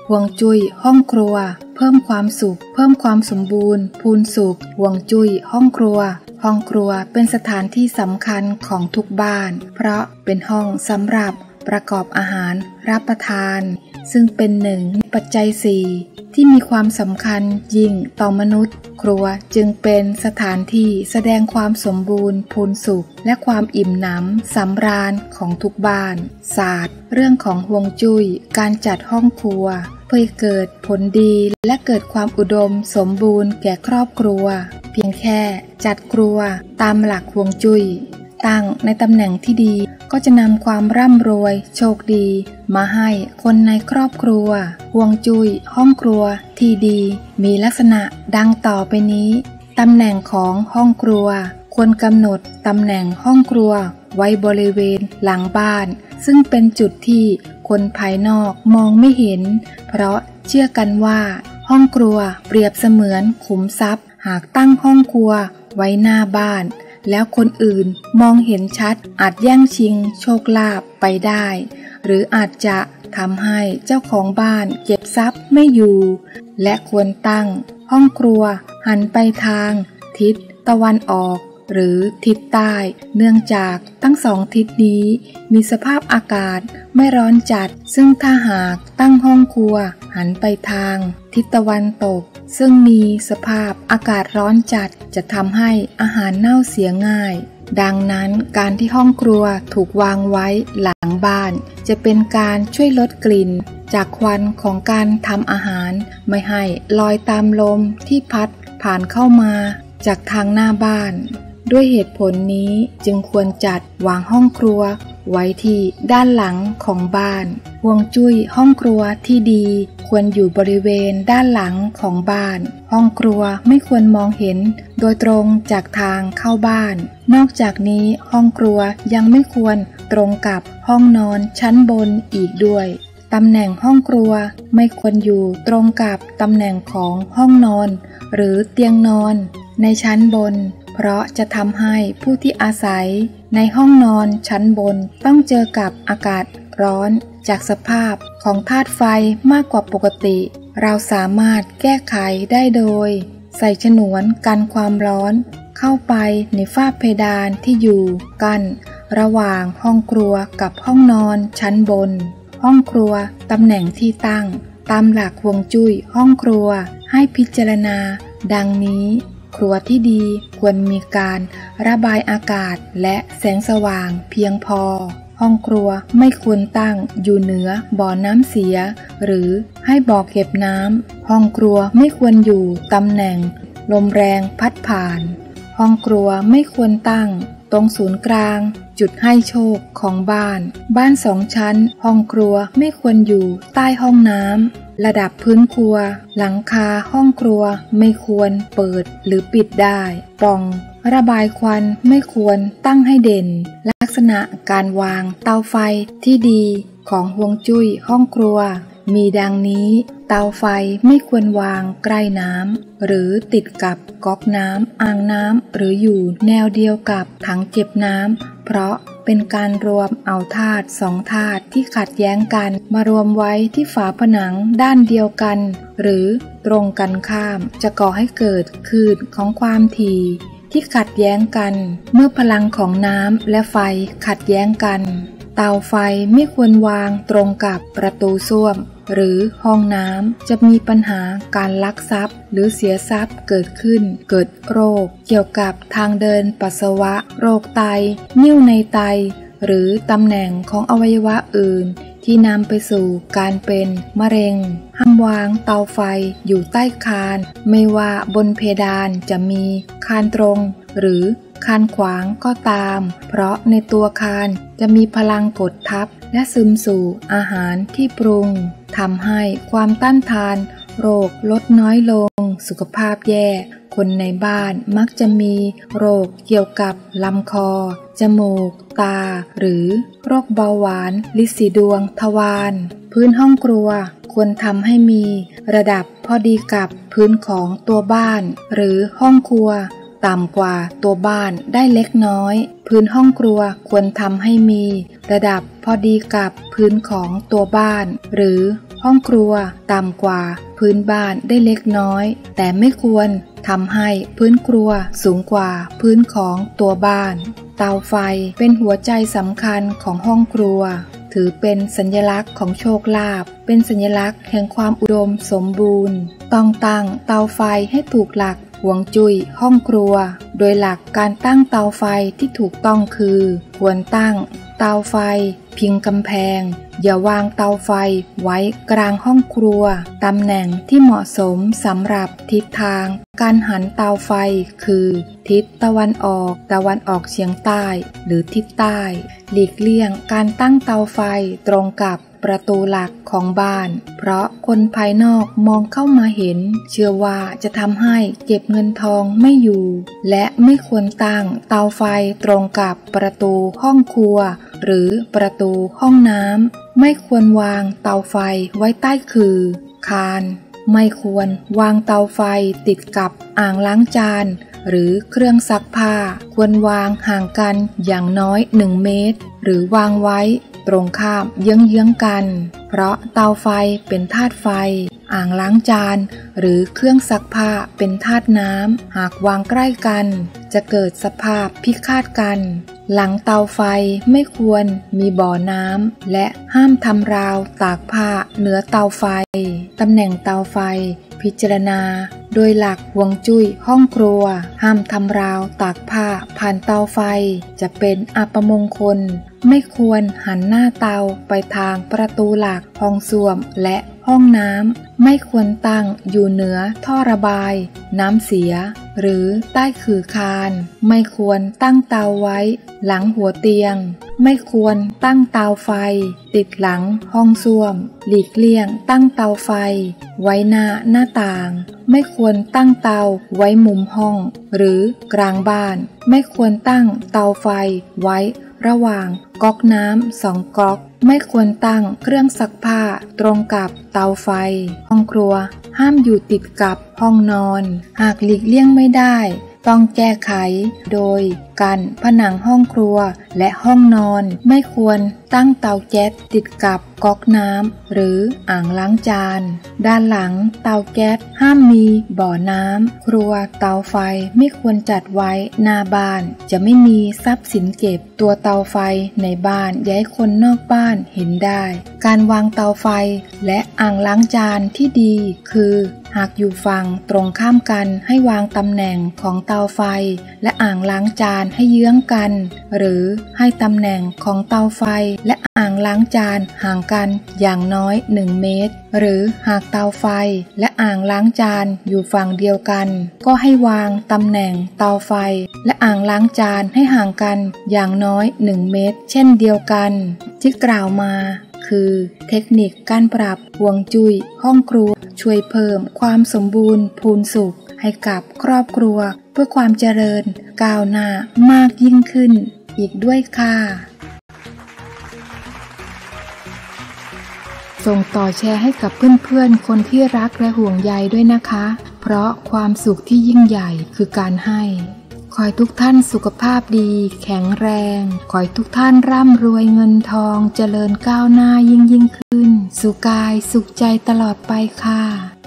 ฮวงจุ้ยห้องครัวเพิ่มความสุขเพิ่มความสมบูรณ์พูนสุขฮวงจุ้ยห้องครัวห้องครัวเป็นสถานที่สำคัญของทุกบ้านเพราะเป็นห้องสำหรับประกอบอาหารรับประทานซึ่งเป็นหนึ่งในปัจจัย4ที่มีความสำคัญยิ่งต่อมนุษย์ครัวจึงเป็นสถานที่แสดงความสมบูรณ์พูนสุขและความอิ่มหนำสำราญของทุกบ้านศาสตร์เรื่องของฮวงจุ้ยการจัดห้องครัวเพื่อเกิดผลดีและเกิดความอุดมสมบูรณ์แก่ครอบครัวเพียงแค่จัดครัวตามหลักฮวงจุ้ยตั้งในตำแหน่งที่ดีก็จะนำความร่ำรวยโชคดีมาให้คนในครอบครัวฮวงจุ้ยห้องครัวที่ดีมีลักษณะดังต่อไปนี้ตำแหน่งของห้องครัวควรกำหนดตำแหน่งห้องครัวไว้บริเวณหลังบ้านซึ่งเป็นจุดที่คนภายนอกมองไม่เห็นเพราะเชื่อกันว่าห้องครัวเปรียบเสมือนขุมทรัพย์หากตั้งห้องครัวไว้หน้าบ้านแล้วคนอื่นมองเห็นชัดอาจแย่งชิงโชคลาภไปได้หรืออาจจะทำให้เจ้าของบ้านเก็บทรัพย์ไม่อยู่และควรตั้งห้องครัวหันไปทางทิศตะวันออกหรือทิศใต้เนื่องจากทั้งสองทิศนี้มีสภาพอากาศไม่ร้อนจัดซึ่งถ้าหากตั้งห้องครัวหันไปทางทิศตะวันตกซึ่งมีสภาพอากาศร้อนจัดจะทำให้อาหารเน่าเสียง่ายดังนั้นการที่ห้องครัวถูกวางไว้หลังบ้านจะเป็นการช่วยลดกลิ่นจากควันของการทำอาหารไม่ให้ลอยตามลมที่พัดผ่านเข้ามาจากทางหน้าบ้านด้วยเหตุผลนี้จึงควรจัดวางห้องครัวไว้ที่ด้านหลังของบ้านฮวงจุ้ยห้องครัวที่ดีควรอยู่บริเวณด้านหลังของบ้านห้องครัวไม่ควรมองเห็นโดยตรงจากทางเข้าบ้านนอกจากนี้ห้องครัวยังไม่ควรตรงกับห้องนอนชั้นบนอีกด้วยตำแหน่งห้องครัวไม่ควรอยู่ตรงกับตำแหน่งของห้องนอนหรือเตียงนอนในชั้นบนเพราะจะทำให้ผู้ที่อาศัยในห้องนอนชั้นบนต้องเจอกับอากาศร้อนจากสภาพของธาตุไฟมากกว่าปกติเราสามารถแก้ไขได้โดยใส่ฉนวนกันความร้อนเข้าไปในฝ้าเพดานที่อยู่กั้นระหว่างห้องครัวกับห้องนอนชั้นบนห้องครัวตำแหน่งที่ตั้งตามหลักฮวงจุ้ยห้องครัวให้พิจารณาดังนี้ครัวที่ดีควรมีการระบายอากาศและแสงสว่างเพียงพอห้องครัวไม่ควรตั้งอยู่เหนือบ่อน้ำเสียหรือให้บ่อเก็บน้ำห้องครัวไม่ควรอยู่ตำแหน่งลมแรงพัดผ่านห้องครัวไม่ควรตั้งตรงศูนย์กลางจุดให้โชคของบ้านสองชั้นห้องครัวไม่ควรอยู่ใต้ห้องน้ำระดับพื้นครัวหลังคาห้องครัวไม่ควรเปิดหรือปิดได้ปล่องระบายควันไม่ควรตั้งให้เด่นลักษณะการวางเตาไฟที่ดีของฮวงจุ้ยห้องครัวมีดังนี้เตาไฟไม่ควรวางใกล้น้ำหรือติดกับก๊อกน้ำอ่างน้ำหรืออยู่แนวเดียวกับถังเก็บน้ำเพราะเป็นการรวมเอาธาตุสองธาตุที่ขัดแย้งกันมารวมไว้ที่ฝาผนังด้านเดียวกันหรือตรงกันข้ามจะก่อให้เกิดคลื่นของความถี่ที่ขัดแย้งกันเมื่อพลังของน้ำและไฟขัดแย้งกันเตาไฟไม่ควรวางตรงกับประตูส้วมหรือห้องน้ำจะมีปัญหาการลักทรัพย์หรือเสียทรัพย์เกิดขึ้นเกิดโรคเกี่ยวกับทางเดินปัสสาวะโรคไตนิ่วในไตหรือตำแหน่งของอวัยวะอื่นที่นำไปสู่การเป็นมะเร็งห้ามวางเตาไฟอยู่ใต้คานไม่ว่าบนเพดานจะมีคานตรงหรือคานขวางก็ตามเพราะในตัวคานจะมีพลังกดทับและซึมสู่อาหารที่ปรุงทำให้ความต้านทานโรคลดน้อยลงสุขภาพแย่คนในบ้านมักจะมีโรคเกี่ยวกับลำคอจมูกตาหรือโรคเบาหวานลินสีดวงทวารพื้นห้องครัวควรทำให้มีระดับพอดีกับพื้นของตัวบ้านหรือห้องครัวต่ำกว่าตัวบ้านได้เล็กน้อยพื้นห้องครัวควรทำให้มีระดับพอดีกับพื้นของตัวบ้านหรือห้องครัวต่ำกว่าพื้นบ้านได้เล็กน้อยแต่ไม่ควรทำให้พื้นครัวสูงกว่าพื้นของตัวบ้านเตาไฟเป็นหัวใจสำคัญของห้องครัวถือเป็นสัญลักษณ์ของโชคลาภเป็นสัญลักษณ์แห่งความอุดมสมบูรณ์ต้องตั้งเตาไฟให้ถูกหลักฮวงจุ้ยห้องครัวโดยหลักการตั้งเตาไฟที่ถูกต้องคือควรตั้งเตาไฟพิงกำแพงอย่าวางเตาไฟไว้กลางห้องครัวตำแหน่งที่เหมาะสมสำหรับทิศทางการหันเตาไฟคือทิศตะวันออกเฉียงใต้หรือทิศใต้หลีกเลี่ยงการตั้งเตาไฟตรงกับประตูหลักของบ้านเพราะคนภายนอกมองเข้ามาเห็นเชื่อว่าจะทำให้เก็บเงินทองไม่อยู่และไม่ควรตั้งเตาไฟตรงกับประตูห้องครัวหรือประตูห้องน้ำไม่ควรวางเตาไฟไว้ใต้คือคานไม่ควรวางเตาไฟติดกับอ่างล้างจานหรือเครื่องซักผ้าควรวางห่างกันอย่างน้อย1 เมตรหรือวางไว้ตรงข้ามเยื้องๆกันเพราะเตาไฟเป็นธาตุไฟอ่างล้างจานหรือเครื่องซักผ้าเป็นธาตุน้ำหากวางใกล้กันจะเกิดสภาพพิฆาตกันหลังเตาไฟไม่ควรมีบ่อน้ำและห้ามทำราวตากผ้าเหนือเตาไฟตำแหน่งเตาไฟพิจารณาโดยหลักฮวงจุ้ยห้องครัวห้ามทำราวตากผ้าผ่านเตาไฟจะเป็นอัปมงคลไม่ควรหันหน้าเตาไปทางประตูหลักห้องส้วมและห้องน้ำไม่ควรตั้งอยู่เหนือท่อระบายน้ำเสียหรือใต้ขื่อคานไม่ควรตั้งเตาไว้หลังหัวเตียงไม่ควรตั้งเตาไฟติดหลังห้องส้วมหลีกเลี่ยงตั้งเตาไฟไว้หน้าต่างไม่ควรตั้งเตาไว้มุมห้องหรือกลางบ้านไม่ควรตั้งเตาไฟไว้ระหว่างก๊อกน้ำ2 ก๊อกไม่ควรตั้งเครื่องซักผ้าตรงกับเตาไฟห้องครัวห้ามอยู่ติดกับห้องนอนหากหลีกเลี่ยงไม่ได้ต้องแก้ไขโดยกันผนังห้องครัวและห้องนอนไม่ควรตั้งเตาแก๊สติดกับก๊อกน้ำหรืออ่างล้างจานด้านหลังเตาแก๊สห้ามมีบ่อน้ำครัวเตาไฟไม่ควรจัดไว้หน้าบ้านจะไม่มีทรัพย์สินเก็บตัวเตาไฟในบ้านอย่าให้คนนอกบ้านเห็นได้การวางเตาไฟและอ่างล้างจานที่ดีคือหากอยู่ฝั่งตรงข้ามกันให้วางตำแหน่งของเตาไฟและอ่างล้างจานให้เยื้องกันหรือให้ตำแหน่งของเตาไฟและอ่างล้างจานห่างกันอย่างน้อย1 เมตรหรือหากเตาไฟและอ่างล้างจานอยู่ฝั่งเดียวกันก็ให้วางตำแหน่งเตาไฟและอ่างล้างจานให้ห่างกันอย่างน้อย1 เมตรเช่นเดียวกันที่กล่าวมาคือเทคนิคการปรับฮวงจุ้ยห้องครัวช่วยเพิ่มความสมบูรณ์พูนสุขให้กับครอบครัวเพื่อความเจริญก้าวหน้ามากยิ่งขึ้นอีกด้วยค่ะส่งต่อแชร์ให้กับเพื่อนๆคนที่รักและห่วงใยด้วยนะคะเพราะความสุขที่ยิ่งใหญ่คือการให้ขอให้ทุกท่านสุขภาพดีแข็งแรงขอให้ทุกท่านร่ำรวยเงินทองเจริญก้าวหน้ายิ่งขึ้นสุขกายสุขใจตลอดไปค่ะ